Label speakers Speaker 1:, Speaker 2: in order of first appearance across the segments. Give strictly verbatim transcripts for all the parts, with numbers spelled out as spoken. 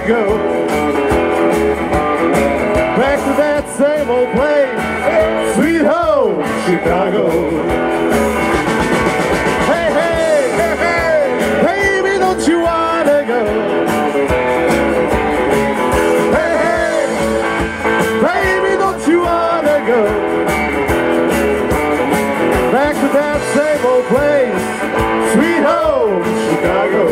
Speaker 1: go. Back to that same old place, sweet home, Chicago. Hey, hey, hey, hey, baby, don't you wanna go? Hey, hey, baby, don't you wanna go? Back to that same old place, sweet home, Chicago.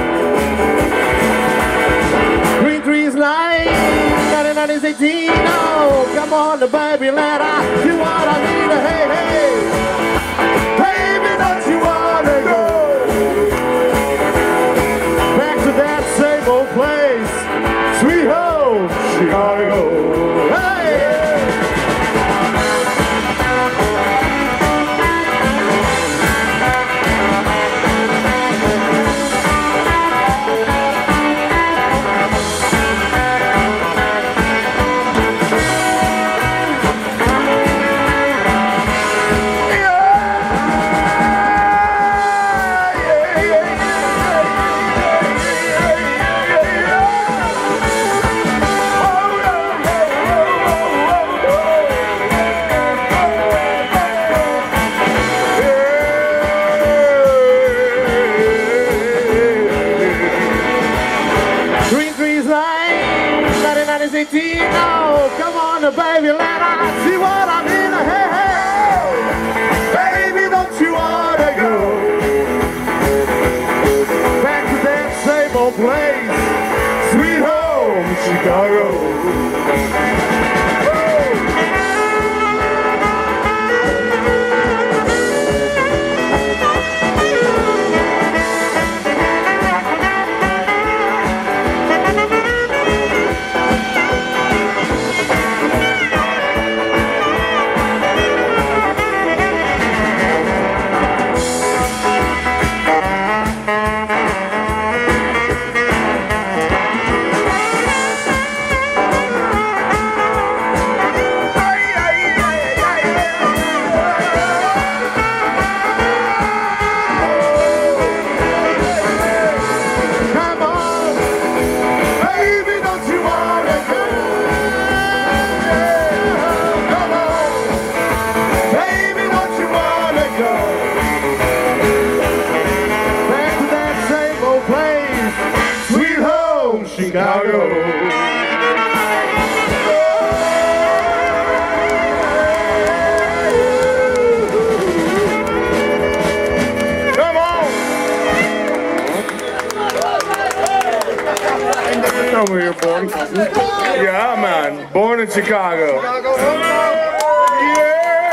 Speaker 1: Green trees lying, ninety-nine eighteen. Oh, come on, baby, let I do what I need. Hey, hey, baby, don't you wanna go back to that same old place, sweet home, Chicago? Hey. Oh, come on, baby, let I see what I mean. Hey, hey, baby, don't you wanna go back to that same old place, sweet home, Chicago? Chicago. Come on. Tell me you're born. Yeah, man. Born in Chicago.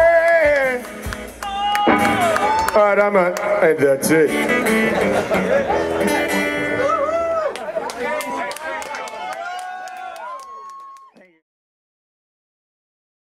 Speaker 1: Yeah. All right, I'm a, and that's it.